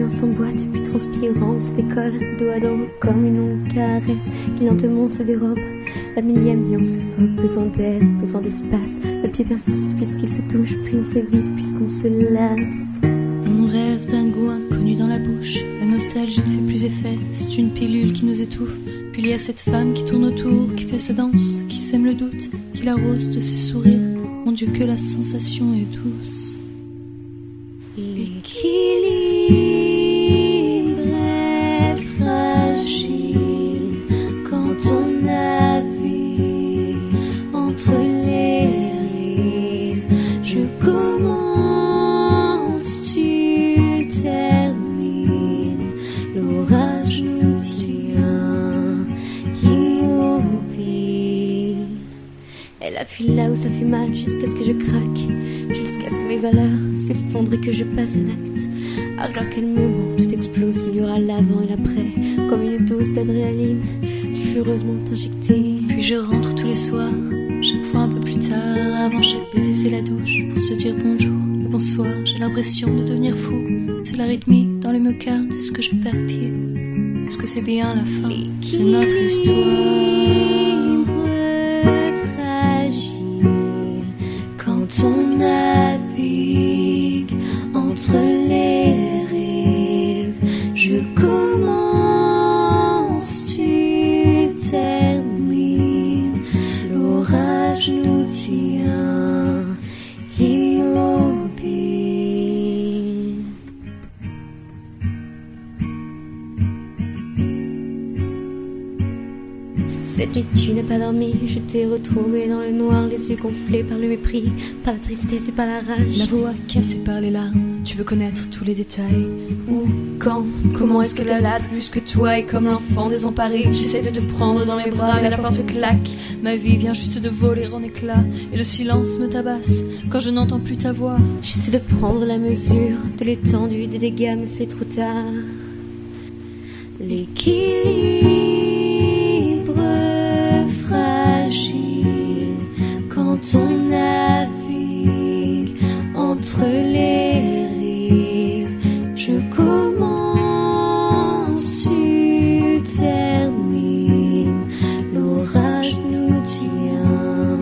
nuance s'emboîte, puis transpirant, on se décolle, dos à dos, comme une longue caresse, qui lentement se dérobe. La millième nuance suffoque, besoin d'air, besoin d'espace. Notre pied persiste puisqu'il se touche, puis on s'évite puisqu'on se lasse. On rêve d'un goût inconnu dans la bouche. La nostalgie ne fait plus effet, c'est une pilule qui nous étouffe. Puis il y a cette femme qui tourne autour, qui fait sa danse, qui sème le doute, qui l'arrose de ses sourires. Mon Dieu, que la sensation est douce. L'équilibre est fragile quand on navigue entre les rives. Je commence, tu termines, l'orage nous tient, immobile. Elle appuie là où ça fait mal jusqu'à ce que je craque, jusqu'à ce que mes valeurs s'effondrent et que je passe à l'acte. Alors qu'elle me ment, tout explose, il y aura l'avant et l'après, comme une dose d'adrénaline, sulfureusement injectée. Puis je rentre tous les soirs, chaque fois un peu plus tard. Avant chaque baiser c'est la douche, pour se dire bonjour et bonsoir. J'ai l'impression de devenir fou, c'est la rythmique dans le myocarde. Est-ce que je perds pied? Est-ce que c'est bien la fin de notre histoire? Fragile quand on navigue entre les rives. Je commence, tu termines, l'orage nous tient immobile. Cette nuit tu n'as pas dormi, je t'ai retrouvé dans le noir, les yeux gonflés par le mépris, par la tristesse et par la rage. La voix cassée par les larmes, tu veux connaître tous les détails. Où, quand, comment est-ce que la lade plus que toi, et comme l'enfant désemparé, j'essaie de te prendre dans mes bras mais la porte claque. Ma vie vient juste de voler en éclats et le silence me tabasse quand je n'entends plus ta voix. J'essaie de prendre la mesure de l'étendue des dégâts mais c'est trop tard. L'équilibre fragile quand on navigue entre les rives. Je commence, tu termines, l'orage nous tient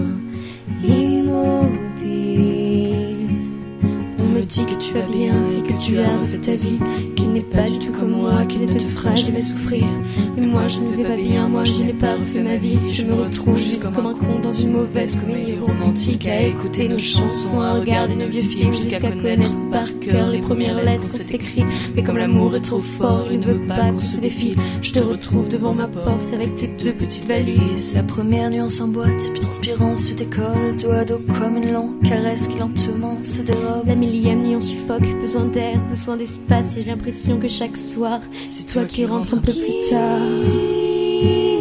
immobile. On me dit que tu vas bien et que tu as refait ta vie, qu'il n'est pas du tout comme moi, qu'il ne te fera jamais souffrir. Mais moi je ne vais pas bien, moi je n'ai pas refait ma vie. Je me retrouve juste comme un con dans une mauvaise comédie romantique, à écouter nos chansons, à regarder nos vieux films, jusqu'à connaître par cœur les premières lettres qu'on s'est écrites. Mais comme l'amour est trop fort, il ne veut pas qu'on se défile. Je te retrouve devant ma porte avec tes deux petites valises. La première nuance s'emboîte, puis transpirant se décolle, dos à dos comme une longue caresse qui lentement se dérobe. La millième nuit on suffoque, besoin d'air, besoin d'espace, et j'ai l'impression que chaque soir c'est toi qui rentres un peu plus tard.